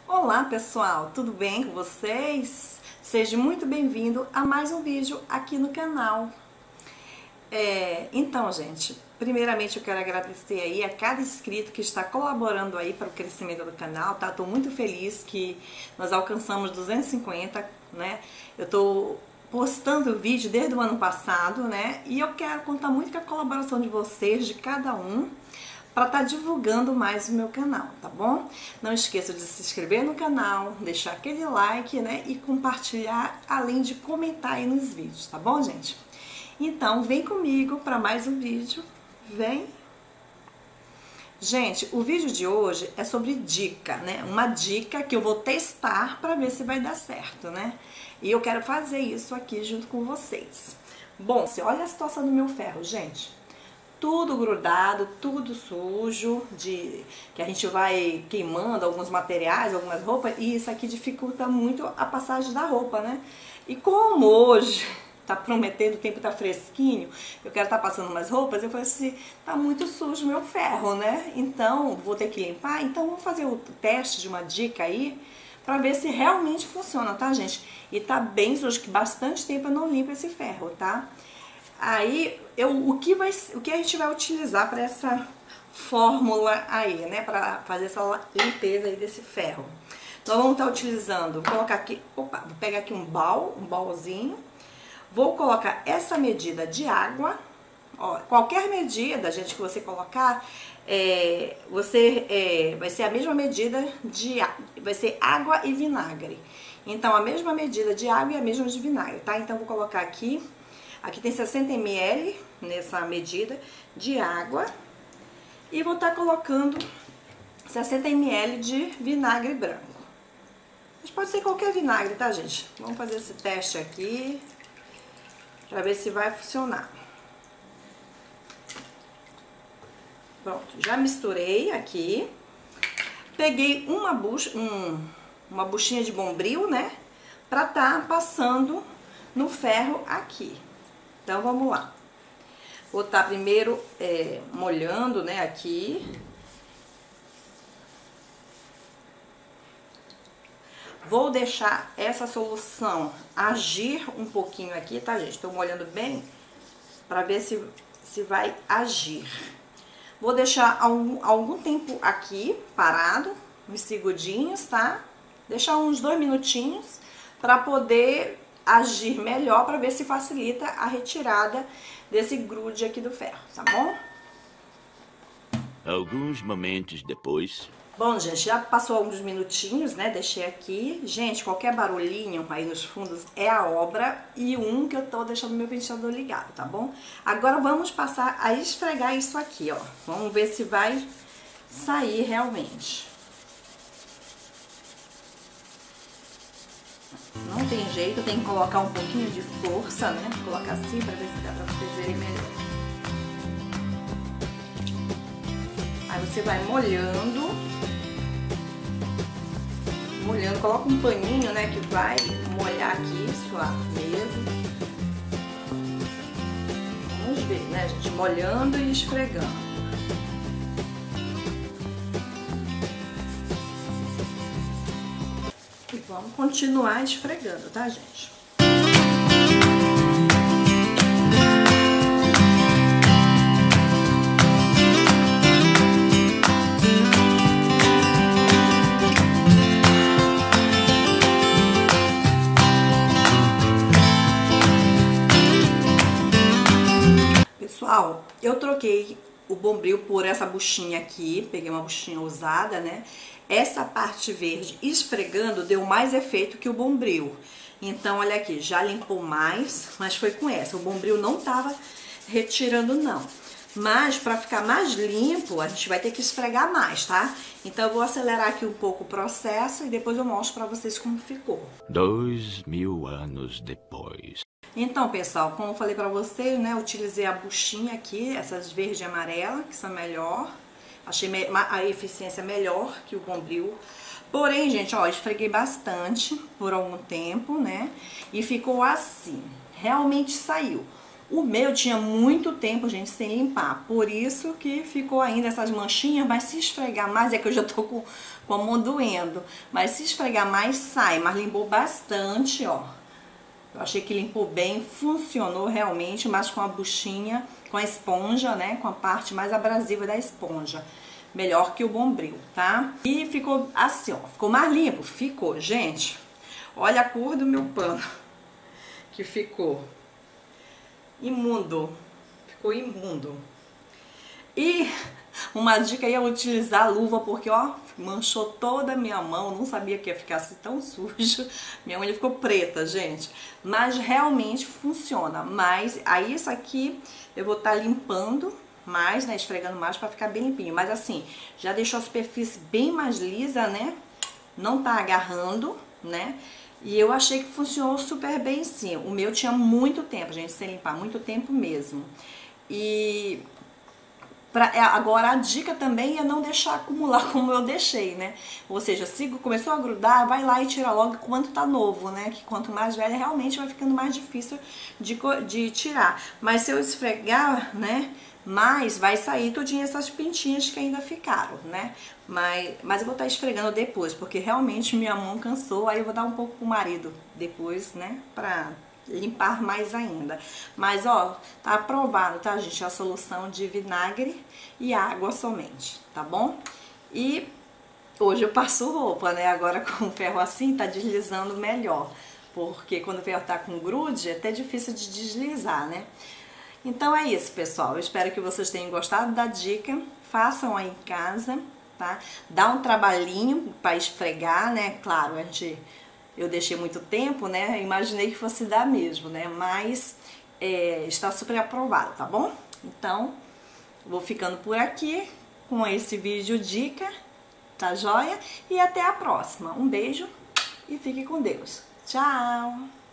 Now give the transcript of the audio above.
Olá pessoal, tudo bem com vocês? Seja muito bem-vindo a mais um vídeo aqui no canal. Então gente, primeiramente eu quero agradecer aí a cada inscrito que está colaborando aí para o crescimento do canal, tá? Tô muito feliz que nós alcançamos 250, né? Eu tô postando vídeo desde o ano passado, né? E eu quero contar muito com a colaboração de vocês, de cada um, para estar divulgando mais o meu canal, tá bom? Não esqueça de se inscrever no canal, deixar aquele like, né? E compartilhar, além de comentar aí nos vídeos, tá bom, gente? Então, vem comigo para mais um vídeo, vem! Gente, o vídeo de hoje é sobre dica, né? Uma dica que eu vou testar para ver se vai dar certo, né? E eu quero fazer isso aqui junto com vocês. Bom, olha a situação do meu ferro, gente. Tudo grudado, tudo sujo, que a gente vai queimando alguns materiais, algumas roupas, e isso aqui dificulta muito a passagem da roupa, né? E como hoje tá prometendo, o tempo tá fresquinho, eu quero estar passando umas roupas, eu falei assim, tá muito sujo meu ferro, né? Então, vou ter que limpar, então vou fazer o teste de uma dica aí, pra ver se realmente funciona, tá, gente? E tá bem sujo, que bastante tempo eu não limpo esse ferro, tá? Aí, o que a gente vai utilizar para essa fórmula aí, né? Para fazer essa limpeza aí desse ferro. Nós vamos estar utilizando, vou colocar aqui, vou pegar aqui um baúzinho. Vou colocar essa medida de água. Ó, qualquer medida, gente, que você colocar, vai ser a mesma medida vai ser água e vinagre. Então, a mesma medida de água e a mesma de vinagre, tá? Então, vou colocar aqui. Aqui tem 60 ml nessa medida de água e vou estar colocando 60 ml de vinagre branco. Mas pode ser qualquer vinagre, tá, gente? Vamos fazer esse teste aqui para ver se vai funcionar. Pronto, já misturei aqui. Peguei uma buchinha de bombril, né? Para estar passando no ferro aqui. Então, vamos lá. Vou estar primeiro molhando, né, aqui. Vou deixar essa solução agir um pouquinho aqui, tá, gente? Tô molhando bem para ver se vai agir. Vou deixar algum tempo aqui parado, uns segundinhos, tá? Deixar uns 2 minutinhos para poder agir melhor, para ver se facilita a retirada desse grude aqui do ferro, tá bom? Alguns momentos depois. Bom, gente, já passou alguns minutinhos, né? Deixei aqui. Gente, qualquer barulhinho aí nos fundos é a obra e que eu tô deixando meu ventilador ligado, tá bom? Agora vamos passar a esfregar isso aqui, ó. Vamos ver se vai sair realmente. Não tem jeito, tem que colocar um pouquinho de força, né? Vou colocar assim pra ver se dá pra vocês verem melhor. Aí você vai molhando. Molhando, coloca um paninho, né? Que vai molhar aqui sua mesa. Vamos ver, né, gente? Molhando e esfregando. Vamos continuar esfregando, tá, gente? Pessoal, eu troquei o bombril por essa buchinha aqui, peguei uma buchinha usada, né? Essa parte verde esfregando deu mais efeito que o bombril. Então, olha aqui, já limpou mais, mas foi com essa. O bombril não tava retirando, não. Mas, para ficar mais limpo, a gente vai ter que esfregar mais, tá? Então, eu vou acelerar aqui um pouco o processo e depois eu mostro pra vocês como ficou. 2000 anos depois. Então, pessoal, como eu falei pra vocês, né, eu utilizei a buchinha aqui, essas verde e amarela, que são melhor. Achei a eficiência melhor que o bombril. Porém, gente, ó, esfreguei bastante por algum tempo, né? E ficou assim. Realmente saiu. O meu tinha muito tempo, gente, sem limpar. Por isso que ficou ainda essas manchinhas, mas se esfregar mais, é que eu já tô com a mão doendo. Mas se esfregar mais, sai. Mas limpou bastante, ó. Eu achei que limpou bem, funcionou realmente, mas com a buchinha, com a esponja, né? Com a parte mais abrasiva da esponja. Melhor que o Bombril, tá? E ficou assim, ó. Ficou mais limpo? Ficou, gente. Olha a cor do meu pano que ficou. Imundo. Ficou imundo. E uma dica aí é utilizar a luva, porque ó, manchou toda a minha mão. Não sabia que ia ficar assim tão sujo. Minha unha ficou preta, gente. Mas realmente funciona. Mas aí isso aqui eu vou estar limpando mais, né, esfregando mais pra ficar bem limpinho. Mas assim, já deixou a superfície bem mais lisa, né? Não tá agarrando, né? E eu achei que funcionou super bem sim. O meu tinha muito tempo, gente, sem limpar, muito tempo mesmo. E agora a dica também é não deixar acumular como eu deixei, né? Ou seja, se começou a grudar, vai lá e tira logo enquanto tá novo, né? Que quanto mais velha, realmente vai ficando mais difícil de tirar. Mas se eu esfregar, né, mais vai sair tudinho essas pintinhas que ainda ficaram, né? Mas eu vou estar esfregando depois, porque realmente minha mão cansou. Aí eu vou dar um pouco pro marido depois, né, pra limpar mais ainda. Mas ó, tá aprovado, tá, gente? A solução de vinagre e água somente, tá bom? E hoje eu passo roupa, né? Agora com o ferro assim tá deslizando melhor, porque quando o ferro tá com grude é até difícil de deslizar, né? Então é isso, pessoal. Eu espero que vocês tenham gostado da dica. Façam aí em casa, tá? Dá um trabalhinho para esfregar, né? Claro, eu deixei muito tempo, né? Imaginei que fosse dar mesmo, né? Mas está super aprovado, tá bom? Então, vou ficando por aqui com esse vídeo dica, tá joia? E até a próxima. Um beijo e fique com Deus. Tchau!